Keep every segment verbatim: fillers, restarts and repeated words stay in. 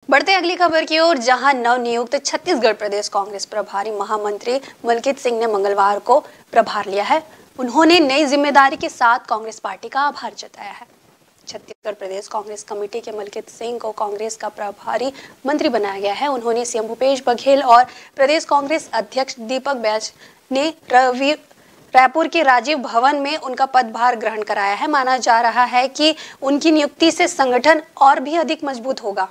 बढ़ते अगली खबर की ओर, जहां नवनियुक्त छत्तीसगढ़ प्रदेश कांग्रेस प्रभारी महामंत्री मलकित सिंह ने मंगलवार को प्रभार लिया है। उन्होंने नई जिम्मेदारी के साथ कांग्रेस पार्टी का आभार जताया है। छत्तीसगढ़ प्रदेश कांग्रेस कमेटी के मलकित सिंह को कांग्रेस का प्रभारी मंत्री बनाया गया है। उन्होंने सीएम भूपेश बघेल और प्रदेश कांग्रेस अध्यक्ष दीपक बैज ने रवि रायपुर के राजीव भवन में उनका पदभार ग्रहण कराया है। माना जा रहा है कि उनकी नियुक्ति से संगठन और भी अधिक मजबूत होगा।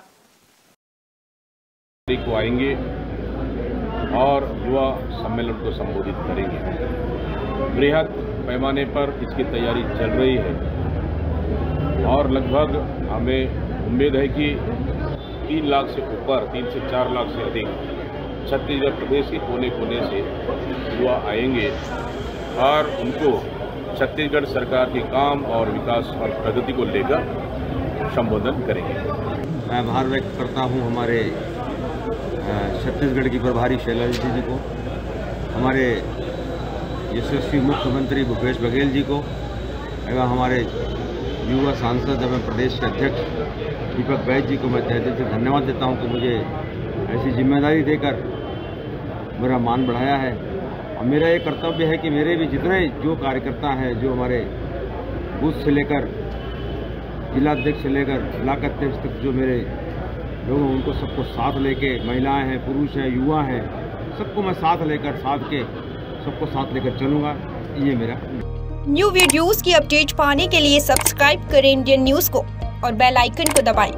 को आएंगे और युवा सम्मेलन को संबोधित करेंगे। बृहद पैमाने पर इसकी तैयारी चल रही है और लगभग हमें उम्मीद है कि तीन लाख से ऊपर, तीन से चार लाख से अधिक छत्तीसगढ़ प्रदेश के कोने कोने से युवा आएंगे और उनको छत्तीसगढ़ सरकार के काम और विकास और प्रगति को लेकर संबोधन करेंगे। मैं आभार व्यक्त करता हूं हमारे छत्तीसगढ़ की प्रभारी शैलजा जी को, हमारे यशस्वी मुख्यमंत्री भूपेश बघेल जी को एवं हमारे युवा सांसद एवं प्रदेश के अध्यक्ष दीपक बैज जी को मैं तहे दिल से धन्यवाद देता हूं कि मुझे ऐसी जिम्मेदारी देकर मेरा मान बढ़ाया है। और मेरा ये कर्तव्य है कि मेरे भी जितने जो कार्यकर्ता हैं, जो हमारे बूथ से लेकर जिलाध्यक्ष से लेकर ब्लॉक अध्यक्ष तक जो मेरे लोग उनको सबको साथ लेके, महिलाएं हैं, पुरुष हैं, युवा हैं, सबको मैं साथ लेकर साथ के सबको साथ लेकर चलूँगा। ये मेरा न्यू वीडियोस की अपडेट पाने के लिए सब्सक्राइब करें इंडियन न्यूज़ को और बेल आइकन को दबाएं।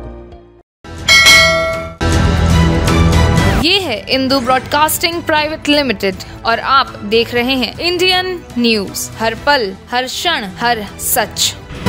ये है इंदू ब्रॉडकास्टिंग प्राइवेट लिमिटेड और आप देख रहे हैं इंडियन न्यूज़, हर पल, हर क्षण, हर सच।